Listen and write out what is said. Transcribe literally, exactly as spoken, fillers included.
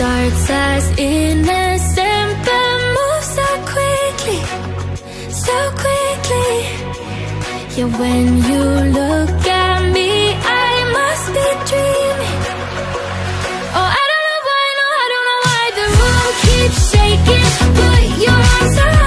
starts as innocent but moves so quickly, so quickly. Yeah, when you look at me, I must be dreaming. Oh, I don't know why, no, I don't know why the room keeps shaking. Put your arms around